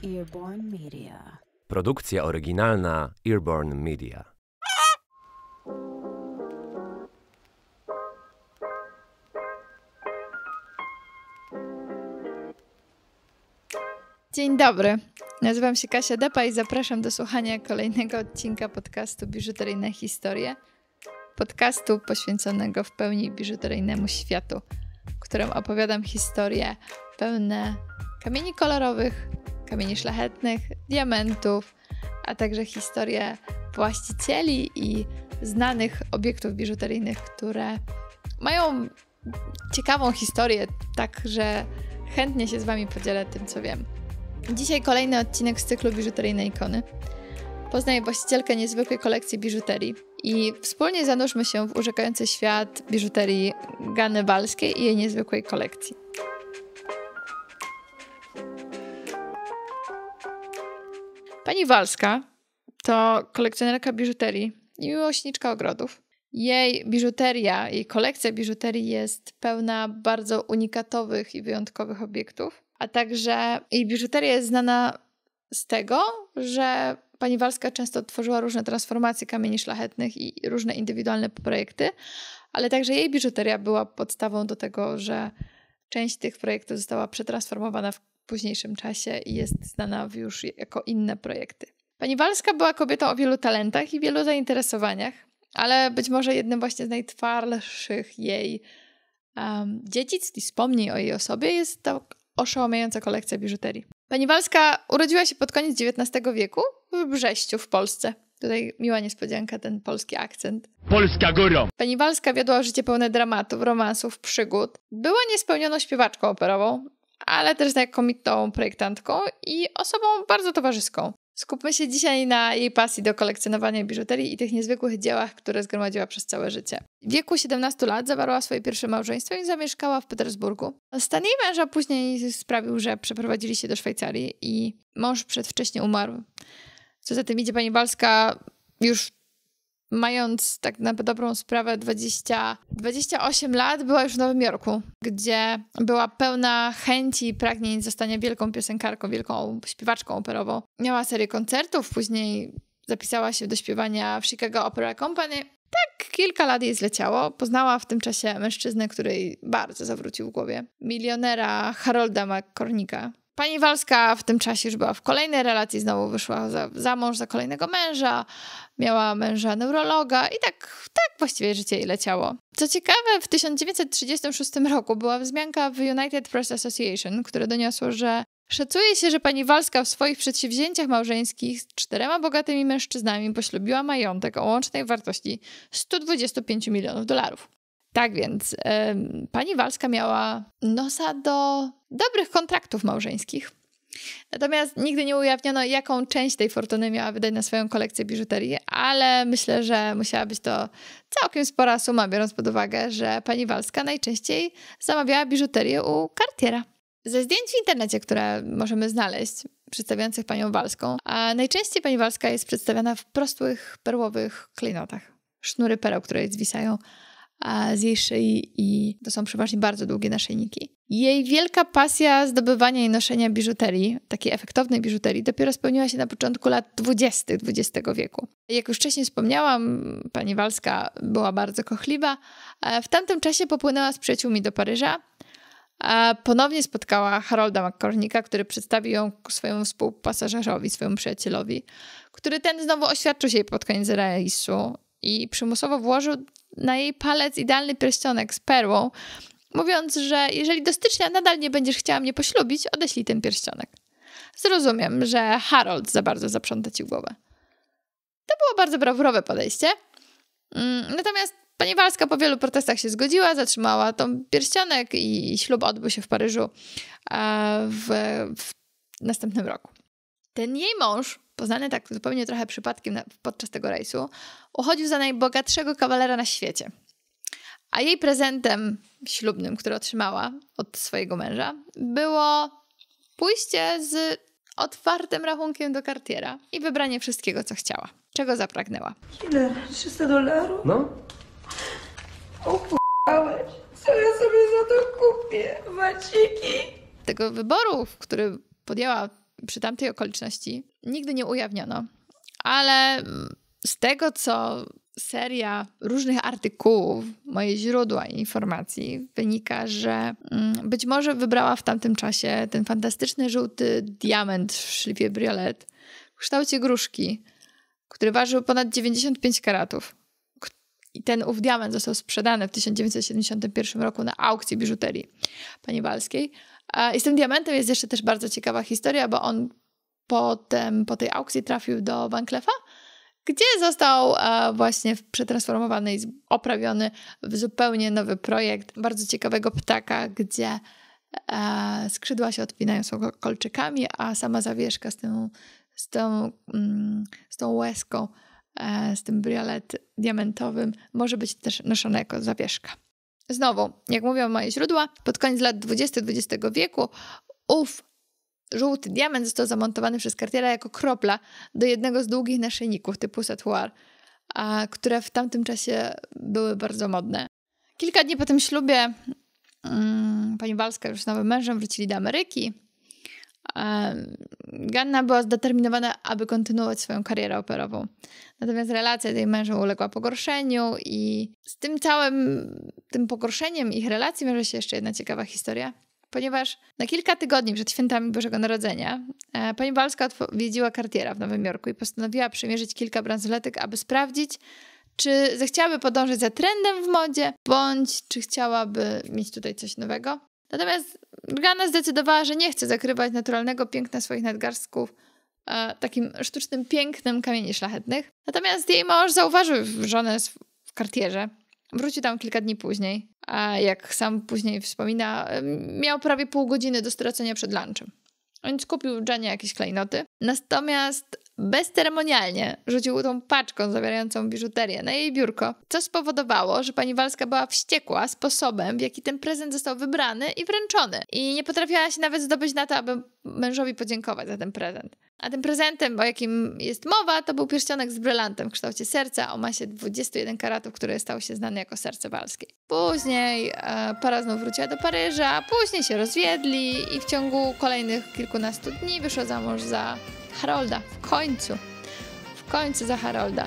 Earborn Media. Produkcja oryginalna Earborn Media. Dzień dobry, nazywam się Kasia Depa i zapraszam do słuchania kolejnego odcinka podcastu Biżuteryjne Historie. Podcastu poświęconego w pełni biżuteryjnemu światu, w którym opowiadam historie pełne kamieni kolorowych, kamieni szlachetnych, diamentów, a także historie właścicieli i znanych obiektów biżuteryjnych, które mają ciekawą historię, tak że chętnie się z wami podzielę tym, co wiem. Dzisiaj kolejny odcinek z cyklu Biżuteryjne Ikony. Poznaję właścicielkę niezwykłej kolekcji biżuterii i wspólnie zanurzmy się w urzekający świat biżuterii Ganny Walskiej i jej niezwykłej kolekcji. Pani Walska to kolekcjonerka biżuterii i miłośniczka ogrodów. Jej biżuteria, jej kolekcja biżuterii jest pełna bardzo unikatowych i wyjątkowych obiektów, a także jej biżuteria jest znana z tego, że pani Walska często tworzyła różne transformacje kamieni szlachetnych i różne indywidualne projekty, ale także jej biżuteria była podstawą do tego, że część tych projektów została przetransformowana w późniejszym czasie i jest znana już jako inne projekty. Pani Walska była kobietą o wielu talentach i wielu zainteresowaniach, ale być może jednym właśnie z najtwardszych jej dziedzictw i wspomnień o jej osobie jest to oszałamiająca kolekcja biżuterii. Pani Walska urodziła się pod koniec XIX wieku w Brześciu w Polsce. Tutaj miła niespodzianka, ten polski akcent. Polska górą! Pani Walska wiodła życie pełne dramatów, romansów, przygód. Była niespełnioną śpiewaczką operową, ale też znakomitą projektantką i osobą bardzo towarzyską. Skupmy się dzisiaj na jej pasji do kolekcjonowania biżuterii i tych niezwykłych dziełach, które zgromadziła przez całe życie. W wieku 17 lat zawarła swoje pierwsze małżeństwo i zamieszkała w Petersburgu. Stan jej męża później sprawił, że przeprowadzili się do Szwajcarii i mąż przedwcześnie umarł. Co za tym idzie, pani Walska już mając tak na dobrą sprawę 28 lat była już w Nowym Jorku, gdzie była pełna chęci i pragnień zostania wielką piosenkarką, wielką śpiewaczką operową. Miała serię koncertów, później zapisała się do śpiewania w Chicago Opera Company. Tak kilka lat jej zleciało. Poznała w tym czasie mężczyznę, który jej bardzo zawrócił w głowie. Milionera Harolda McCormicka. Pani Walska w tym czasie już była w kolejnej relacji, znowu wyszła za mąż za kolejnego męża, miała męża neurologa i tak właściwie życie jej leciało. Co ciekawe, w 1936 roku była wzmianka w United Press Association, które doniosło, że szacuje się, że pani Walska w swoich przedsięwzięciach małżeńskich z 4 bogatymi mężczyznami poślubiła majątek o łącznej wartości $125 milionów. Tak więc pani Walska miała nosa do dobrych kontraktów małżeńskich. Natomiast nigdy nie ujawniono, jaką część tej fortuny miała wydać na swoją kolekcję biżuterii, ale myślę, że musiała być to całkiem spora suma, biorąc pod uwagę, że pani Walska najczęściej zamawiała biżuterię u Cartiera. Ze zdjęć w internecie, które możemy znaleźć, przedstawiających panią Walską, a najczęściej pani Walska jest przedstawiana w prostych, perłowych klejnotach. Sznury pereł, które zwisają z jej szyi i to są przeważnie bardzo długie naszyjniki. Jej wielka pasja zdobywania i noszenia biżuterii, takiej efektownej biżuterii, dopiero spełniła się na początku lat 20. XX wieku. Jak już wcześniej wspomniałam, pani Walska była bardzo kochliwa. W tamtym czasie popłynęła z przyjaciółmi do Paryża. Ponownie spotkała Harolda McCormicka, który przedstawił ją swojemu współpasażerowi, swojemu przyjacielowi, który ten znowu oświadczył się jej pod koniec rejsu i przymusowo włożył na jej palec idealny pierścionek z perłą, mówiąc, że jeżeli do stycznia nadal nie będziesz chciała mnie poślubić, odeślij ten pierścionek. Zrozumiem, że Harold za bardzo zaprząta ci głowę. To było bardzo brawurowe podejście. Natomiast pani Walska po wielu protestach się zgodziła, zatrzymała tą pierścionek i ślub odbył się w Paryżu w następnym roku. Ten jej mąż, poznany tak zupełnie trochę przypadkiem podczas tego rejsu, uchodził za najbogatszego kawalera na świecie. A jej prezentem ślubnym, który otrzymała od swojego męża, było pójście z otwartym rachunkiem do Cartiera i wybranie wszystkiego, co chciała. Czego zapragnęła. Ile? $300? No? Opłałeś. Co ja sobie za to kupię? Waciki? Tego wyboru, który podjęła przy tamtej okoliczności nigdy nie ujawniono. Ale z tego, co seria różnych artykułów, moje źródła informacji, wynika, że być może wybrała w tamtym czasie ten fantastyczny żółty diament w szlifie briolet w kształcie gruszki, który ważył ponad 95 karatów. I ten ów diament został sprzedany w 1971 roku na aukcji biżuterii pani Walskiej. I z tym diamentem jest jeszcze też bardzo ciekawa historia, bo on potem po tej aukcji trafił do Van Cleefa, gdzie został właśnie przetransformowany i oprawiony w zupełnie nowy projekt bardzo ciekawego ptaka, gdzie skrzydła się odpinają są kolczykami, a sama zawieszka z tą łezką, z tym briolet diamentowym może być też noszona jako zawieszka. Znowu, jak mówią moje źródła, pod koniec lat 20. XX wieku ów żółty diament został zamontowany przez Cartiera jako kropla do jednego z długich naszyjników typu Sautoir, które w tamtym czasie były bardzo modne. Kilka dni po tym ślubie pani Walska już z nowym mężem wrócili do Ameryki. Ganna była zdeterminowana, aby kontynuować swoją karierę operową. Natomiast relacja tej mężem uległa pogorszeniu i z tym tym pogorszeniem ich relacji wiąże się jeszcze jedna ciekawa historia. Ponieważ na kilka tygodni przed świętami Bożego Narodzenia pani Walska odwiedziła Cartiera w Nowym Jorku i postanowiła przymierzyć kilka bransoletek, aby sprawdzić, czy zechciałaby podążać za trendem w modzie, bądź czy chciałaby mieć tutaj coś nowego. Natomiast Ganna zdecydowała, że nie chce zakrywać naturalnego piękna swoich nadgarstków takim sztucznym pięknem kamieni szlachetnych. Natomiast jej mąż zauważył żonę w Cartierze. Wrócił tam kilka dni później, a jak sam później wspomina, miał prawie pół godziny do stracenia przed lunchem. Więc kupił Janie jakieś klejnoty. Natomiast bezceremonialnie rzucił tą paczką zawierającą biżuterię na jej biurko, co spowodowało, że pani Walska była wściekła sposobem, w jaki ten prezent został wybrany i wręczony. I nie potrafiła się nawet zdobyć na to, aby mężowi podziękować za ten prezent. A tym prezentem, o jakim jest mowa, to był pierścionek z brylantem w kształcie serca o masie 21 karatów, który stał się znany jako serce walskie. Później para znów wróciła do Paryża, później się rozwiedli i w ciągu kolejnych kilkunastu dni wyszła za mąż za Harolda. W końcu za Harolda.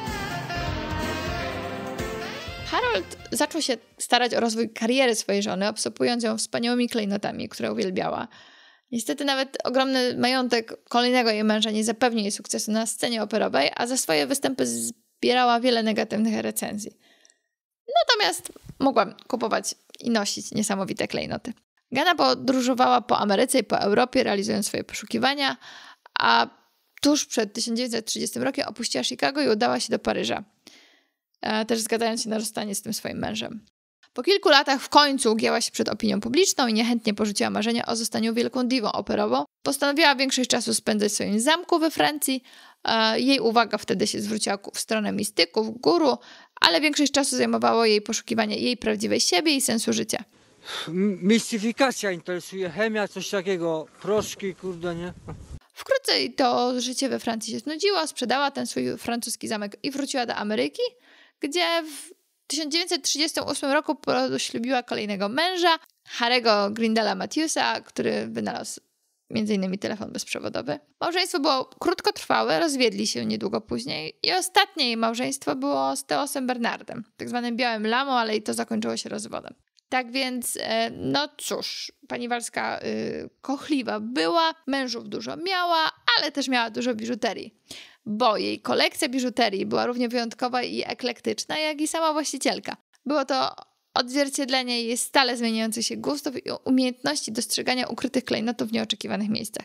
Harold zaczął się starać o rozwój kariery swojej żony, obsypując ją wspaniałymi klejnotami, które uwielbiała. Niestety nawet ogromny majątek kolejnego jej męża nie zapewnił jej sukcesu na scenie operowej, a za swoje występy zbierała wiele negatywnych recenzji. Natomiast mogła kupować i nosić niesamowite klejnoty. Ganna podróżowała po Ameryce i po Europie, realizując swoje poszukiwania, a tuż przed 1930 rokiem opuściła Chicago i udała się do Paryża, też zgadzając się na rozstanie z tym swoim mężem. Po kilku latach w końcu ugięła się przed opinią publiczną i niechętnie porzuciła marzenia o zostaniu wielką diwą operową. Postanowiła większość czasu spędzać w swoim zamku we Francji. Jej uwaga wtedy się zwróciła w stronę mistyków, guru, ale większość czasu zajmowało jej poszukiwanie jej prawdziwej siebie i sensu życia. Mistyfikacja interesuje, chemia, coś takiego, proszki, kurde, nie? Wkrótce to życie we Francji się znudziło, sprzedała ten swój francuski zamek i wróciła do Ameryki, gdzie w 1938 roku poślubiła kolejnego męża, Harry'ego Grindala Matthewsa, który wynalazł m.in. telefon bezprzewodowy. Małżeństwo było krótkotrwałe, rozwiedli się niedługo później i ostatnie jej małżeństwo było z Theosem Bernardem, tak zwanym białym lamą, ale i to zakończyło się rozwodem. Tak więc, no cóż, pani Walska kochliwa była, mężów dużo miała, ale też miała dużo biżuterii. Bo jej kolekcja biżuterii była równie wyjątkowa i eklektyczna, jak i sama właścicielka. Było to odzwierciedlenie jej stale zmieniających się gustów i umiejętności dostrzegania ukrytych klejnotów w nieoczekiwanych miejscach.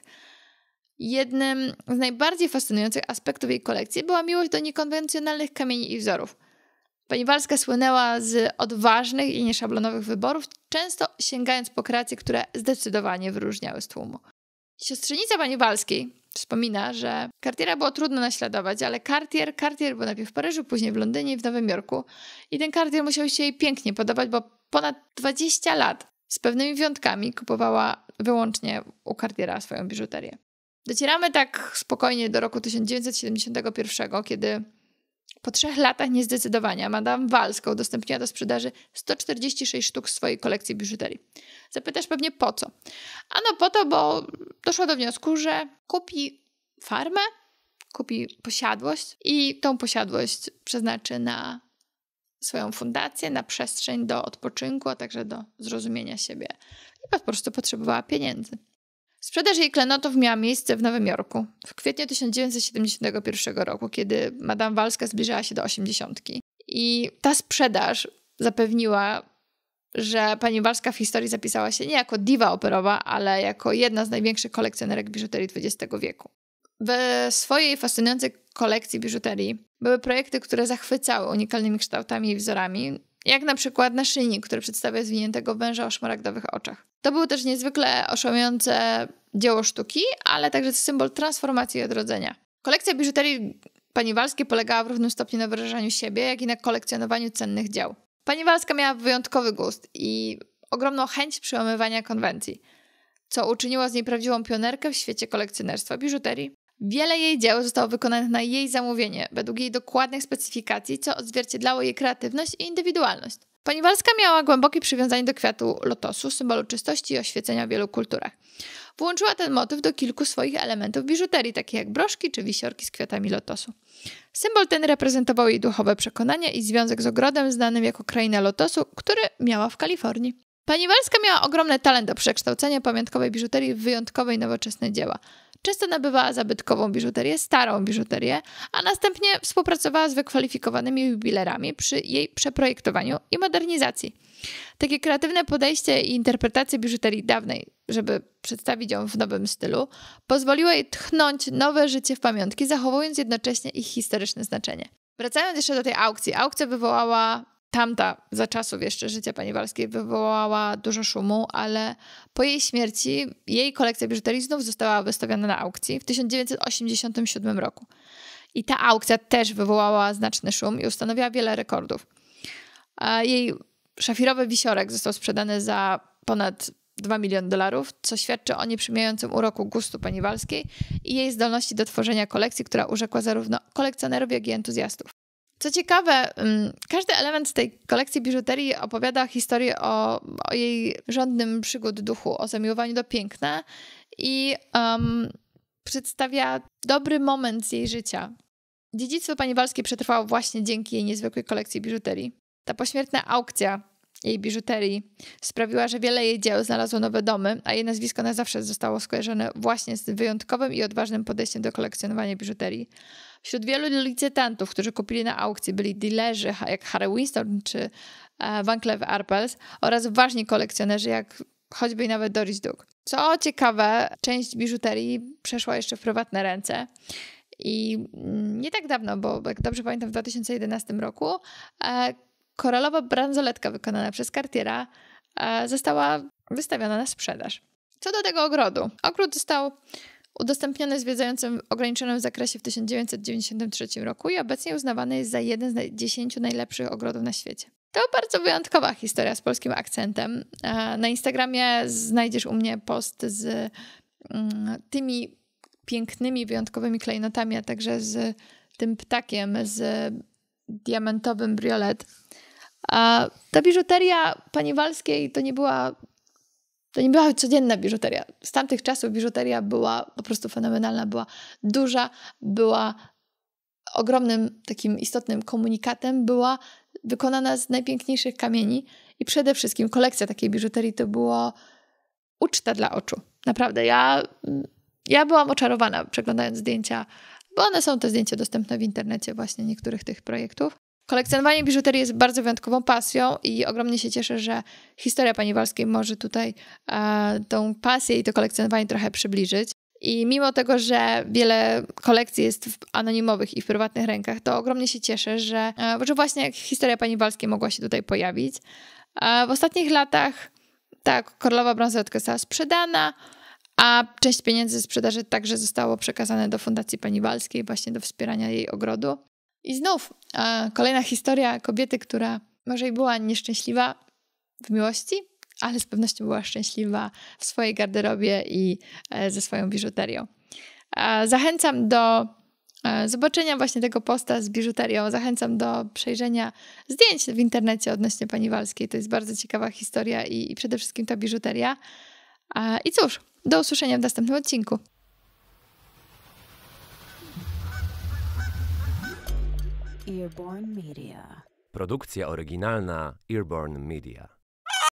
Jednym z najbardziej fascynujących aspektów jej kolekcji była miłość do niekonwencjonalnych kamieni i wzorów. Pani Walska słynęła z odważnych i nieszablonowych wyborów, często sięgając po kreacje, które zdecydowanie wyróżniały z tłumu. Siostrzenica pani Walskiej wspomina, że Cartiera było trudno naśladować, ale Cartier był najpierw w Paryżu, później w Londynie i w Nowym Jorku. I ten Cartier musiał się jej pięknie podobać, bo ponad 20 lat z pewnymi wyjątkami kupowała wyłącznie u Cartiera swoją biżuterię. Docieramy tak spokojnie do roku 1971, kiedy po 3 latach niezdecydowania Madame Walska udostępniła do sprzedaży 146 sztuk swojej kolekcji biżuterii. Zapytasz pewnie po co? Ano po to, bo doszła do wniosku, że kupi farmę, kupi posiadłość i tą posiadłość przeznaczy na swoją fundację, na przestrzeń do odpoczynku, a także do zrozumienia siebie. I po prostu potrzebowała pieniędzy. Sprzedaż jej klenotów miała miejsce w Nowym Jorku w kwietniu 1971 roku, kiedy Madame Walska zbliżała się do 80. I ta sprzedaż zapewniła, że pani Walska w historii zapisała się nie jako diwa operowa, ale jako jedna z największych kolekcjonerek biżuterii XX wieku. W swojej fascynującej kolekcji biżuterii były projekty, które zachwycały unikalnymi kształtami i wzorami, jak na przykład naszyjnik, który przedstawia zwiniętego węża o szmaragdowych oczach. To było też niezwykle oszałamiające dzieło sztuki, ale także symbol transformacji i odrodzenia. Kolekcja biżuterii pani Walskiej polegała w równym stopniu na wyrażaniu siebie, jak i na kolekcjonowaniu cennych dzieł. Pani Walska miała wyjątkowy gust i ogromną chęć przełamywania konwencji, co uczyniło z niej prawdziwą pionerkę w świecie kolekcjonerstwa biżuterii. Wiele jej dzieł zostało wykonanych na jej zamówienie, według jej dokładnych specyfikacji, co odzwierciedlało jej kreatywność i indywidualność. Pani Walska miała głębokie przywiązanie do kwiatu lotosu, symbolu czystości i oświecenia w wielu kulturach. Włączyła ten motyw do kilku swoich elementów biżuterii, takich jak broszki czy wisiorki z kwiatami lotosu. Symbol ten reprezentował jej duchowe przekonania i związek z ogrodem znanym jako Kraina Lotosu, który miała w Kalifornii. Pani Walska miała ogromny talent do przekształcenia pamiątkowej biżuterii w wyjątkowe i nowoczesne dzieła. Często nabywała zabytkową biżuterię, starą biżuterię, a następnie współpracowała z wykwalifikowanymi jubilerami przy jej przeprojektowaniu i modernizacji. Takie kreatywne podejście i interpretacje biżuterii dawnej, żeby przedstawić ją w nowym stylu, pozwoliło jej tchnąć nowe życie w pamiątki, zachowując jednocześnie ich historyczne znaczenie. Wracając jeszcze do tej aukcji. Aukcja wywołała za czasów jeszcze życia pani Walskiej wywołała dużo szumu, ale po jej śmierci jej kolekcja biżuterii znów została wystawiona na aukcji w 1987 roku. I ta aukcja też wywołała znaczny szum i ustanowiła wiele rekordów. Jej szafirowy wisiorek został sprzedany za ponad $2 miliony, co świadczy o nieprzymijającym uroku gustu pani Walskiej i jej zdolności do tworzenia kolekcji, która urzekła zarówno kolekcjonerów, jak i entuzjastów. Co ciekawe, każdy element tej kolekcji biżuterii opowiada historię o jej żądnym przygód duchu, o zamiłowaniu do piękna i przedstawia dobry moment z jej życia. Dziedzictwo pani Walskiej przetrwało właśnie dzięki jej niezwykłej kolekcji biżuterii. Ta pośmiertna aukcja jej biżuterii sprawiła, że wiele jej dzieł znalazło nowe domy, a jej nazwisko na zawsze zostało skojarzone właśnie z wyjątkowym i odważnym podejściem do kolekcjonowania biżuterii. Wśród wielu licytantów, którzy kupili na aukcji, byli dealerzy jak Harry Winston czy Van Cleef Arpels oraz ważni kolekcjonerzy jak choćby i nawet Doris Duke. Co ciekawe, część biżuterii przeszła jeszcze w prywatne ręce i nie tak dawno, bo jak dobrze pamiętam w 2011 roku koralowa bransoletka wykonana przez Cartiera została wystawiona na sprzedaż. Co do tego ogrodu. Ogród został udostępniony zwiedzającym w ograniczonym zakresie w 1993 roku i obecnie uznawany jest za jeden z 10 najlepszych ogrodów na świecie. To bardzo wyjątkowa historia z polskim akcentem. Na Instagramie znajdziesz u mnie post z tymi pięknymi, wyjątkowymi klejnotami, a także z tym ptakiem, z diamentowym briolet. A ta biżuteria pani Walskiej to nie była codzienna biżuteria. Z tamtych czasów biżuteria była po prostu fenomenalna, była duża, była ogromnym takim istotnym komunikatem, była wykonana z najpiękniejszych kamieni i przede wszystkim kolekcja takiej biżuterii to było uczta dla oczu. Naprawdę, ja byłam oczarowana przeglądając zdjęcia, bo one są te zdjęcia dostępne w internecie właśnie niektórych tych projektów. Kolekcjonowanie biżuterii jest bardzo wyjątkową pasją i ogromnie się cieszę, że historia pani Walskiej może tutaj tą pasję i to kolekcjonowanie trochę przybliżyć. I mimo tego, że wiele kolekcji jest w anonimowych i w prywatnych rękach, to ogromnie się cieszę, że właśnie historia pani Walskiej mogła się tutaj pojawić. W ostatnich latach ta koralowa bransoletka została sprzedana, a część pieniędzy ze sprzedaży także zostało przekazane do Fundacji Pani Walskiej właśnie do wspierania jej ogrodu. I znów kolejna historia kobiety, która może i była nieszczęśliwa w miłości, ale z pewnością była szczęśliwa w swojej garderobie i ze swoją biżuterią. Zachęcam do zobaczenia właśnie tego posta z biżuterią. Zachęcam do przejrzenia zdjęć w internecie odnośnie pani Walskiej. To jest bardzo ciekawa historia i przede wszystkim ta biżuteria. I cóż, do usłyszenia w następnym odcinku. Earborn Media. Produkcja oryginalna Earborn Media.